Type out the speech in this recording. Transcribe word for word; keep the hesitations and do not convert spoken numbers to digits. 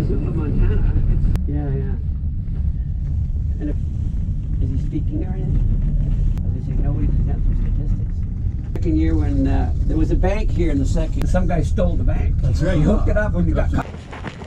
Missoula, Montana. Yeah, yeah. And if, is he speaking or anything? I was saying nobody's exempt from statistics. Second year when uh, there was a bank here in the second, some guy stole the bank. That's right. He hooked it up when he got caught.